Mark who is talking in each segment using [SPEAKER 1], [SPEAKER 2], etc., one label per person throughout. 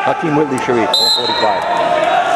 [SPEAKER 1] Hakeem Whitley Sharif, 145.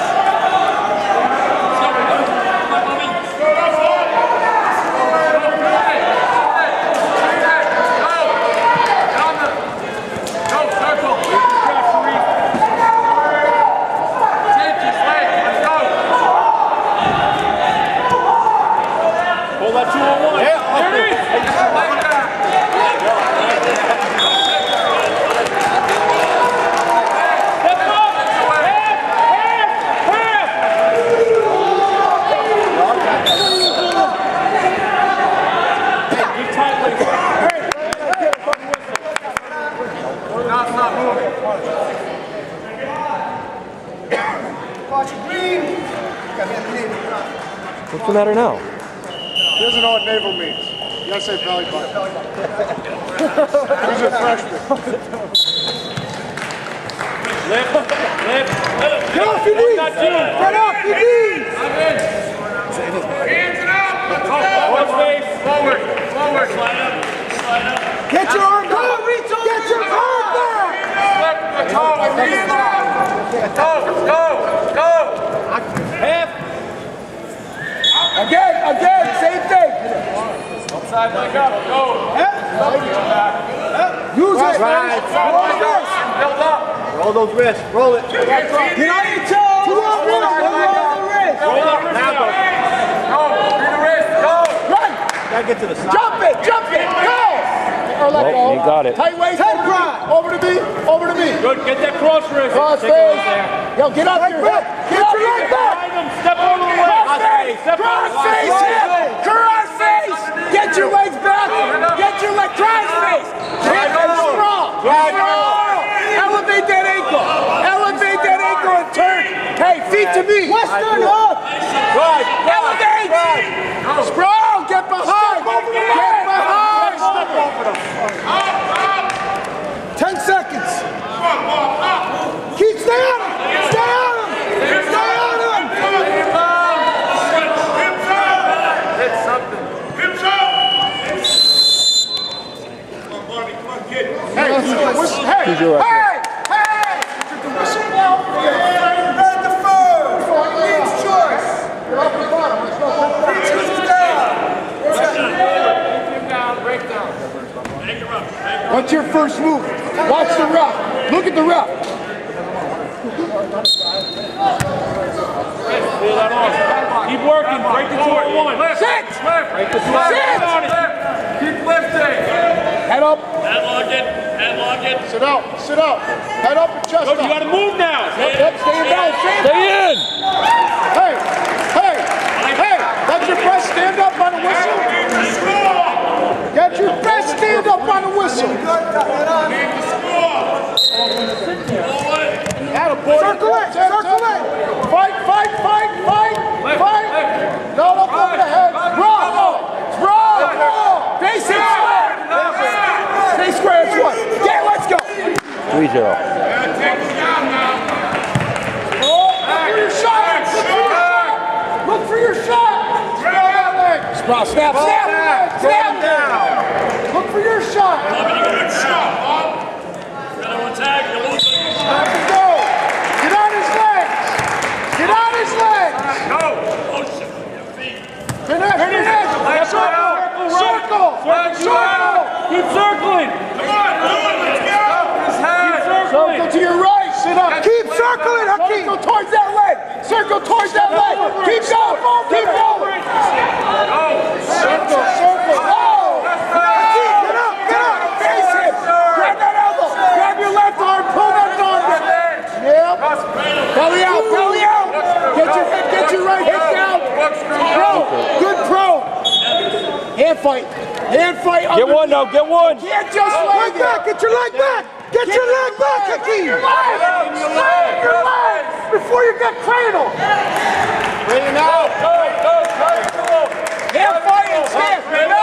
[SPEAKER 2] What's the matter now?
[SPEAKER 3] He doesn't know what navel means. You gotta say belly button. He's a freshman.
[SPEAKER 2] Get off your knees! Get off your knees!
[SPEAKER 4] Hands it up! One face. Forward. Slide up.
[SPEAKER 2] Get your arm back! Get your arm back!
[SPEAKER 4] Flip the toe. Go.
[SPEAKER 2] Half. Again, same thing.
[SPEAKER 4] Upside leg up. Go.
[SPEAKER 2] Use it.
[SPEAKER 1] Right.
[SPEAKER 4] Build up.
[SPEAKER 1] Roll those wrists. Roll it.
[SPEAKER 2] Get on your toes. Roll the wrist.
[SPEAKER 4] Roll the wrist. Go. Bring the wrist. Go.
[SPEAKER 2] Run.
[SPEAKER 1] Gotta get to the side.
[SPEAKER 2] Jump it. Go. Or let go.
[SPEAKER 1] You got it.
[SPEAKER 2] Tight waist. Over to me.
[SPEAKER 4] Good. Get that cross wrist.
[SPEAKER 2] Cross face. Yo, get up here. Get your leg back.
[SPEAKER 4] Step over the leg.
[SPEAKER 2] Cross face. Cross face. Get your legs back. Get your leg. Cross face. Hip and strong. Elevate that ankle. And turn. Hey, feet to me. Western hook. Right. Elevate. Strong. Get behind. Get behind. 10 seconds. Stay on him.
[SPEAKER 4] Hit something. Hips up. Come on, Barbie. Come on, kid.
[SPEAKER 2] Hey! At the first. Lead's choice. You're up the bottom. Let's go.
[SPEAKER 4] Break down.
[SPEAKER 2] What's your first move? Watch the rough. Look at the rough.
[SPEAKER 4] Pull that off. Keep working. Break the 2-1.
[SPEAKER 2] Sit.
[SPEAKER 4] Break the 2-1. Keep lifting.
[SPEAKER 2] Head up.
[SPEAKER 4] Headlock it.
[SPEAKER 3] Sit out. Head up and chest
[SPEAKER 4] Good,
[SPEAKER 3] up.
[SPEAKER 4] you gotta move now.
[SPEAKER 2] Yep, stay in balance.
[SPEAKER 1] Stay in.
[SPEAKER 3] Hey. Let your press stand up on the whistle. Get your press stand up on the whistle. Circle it. Fight. No, up over the head. Raw.
[SPEAKER 2] Face it. Stay square as one. Yeah, let's go.
[SPEAKER 1] 3-0.
[SPEAKER 2] Look for your shot. Snap down. Look for your shot. Go. Get on his legs. Finish. Circle.
[SPEAKER 4] Keep circling.
[SPEAKER 2] Circle to your right. Sit up. Keep circling, Hakeem. Circle towards that leg. Keep going. Circle. Oh. Hakeem, get up. Face him. Grab that elbow. Grab your left arm. Pull that arm. Yep. Belly out. Get your right hip down. Good pro. Hand fight.
[SPEAKER 1] Get one now. Get one.
[SPEAKER 2] Can't just lay back. Get your leg back. Hakeem. Your leg. Before you get cradled.
[SPEAKER 3] Bring out.
[SPEAKER 2] Hand fight is here. No.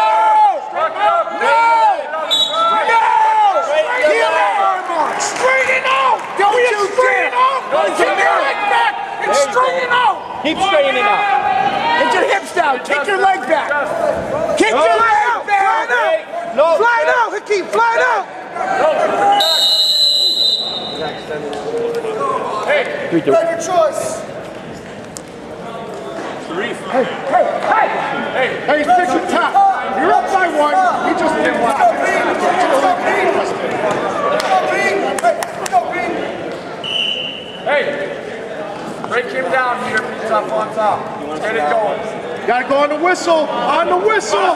[SPEAKER 2] Straighten out. Don't you straighten out. Get your leg back and straighten out.
[SPEAKER 1] Keep straightening out.
[SPEAKER 2] Get your hips down. Kick your leg back. Kick your leg back. Fly it out, Hakeem. Fly it out.
[SPEAKER 1] 3-2.
[SPEAKER 3] Make your choice. Hey, fix your top. You're up by 1. You just didn't watch.
[SPEAKER 4] Hey, break him down here. He's up on top. Get it going.
[SPEAKER 3] Gotta go on the whistle. On the whistle.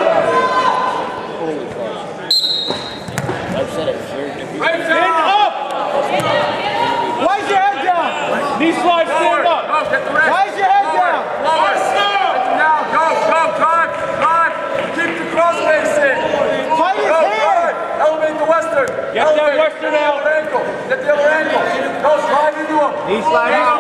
[SPEAKER 4] Right down.
[SPEAKER 2] Why's your head down?
[SPEAKER 1] Knee slide, stand up.
[SPEAKER 4] Go, get the red.
[SPEAKER 2] Why's your head down?
[SPEAKER 4] Forward. Now, go, drive. Keep the cross face in.
[SPEAKER 2] Fight his
[SPEAKER 4] Go,
[SPEAKER 2] hand.
[SPEAKER 4] elevate the western.
[SPEAKER 1] Get that western out.
[SPEAKER 4] Get the other ankle. Go, slide into him.
[SPEAKER 1] Knee slide.